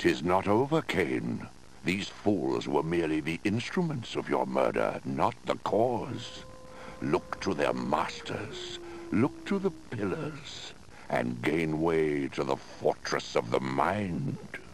'Tis not over, Kain. These fools were merely the instruments of your murder, not the cause. Look to their masters, look to the pillars, and gain way to the fortress of the mind.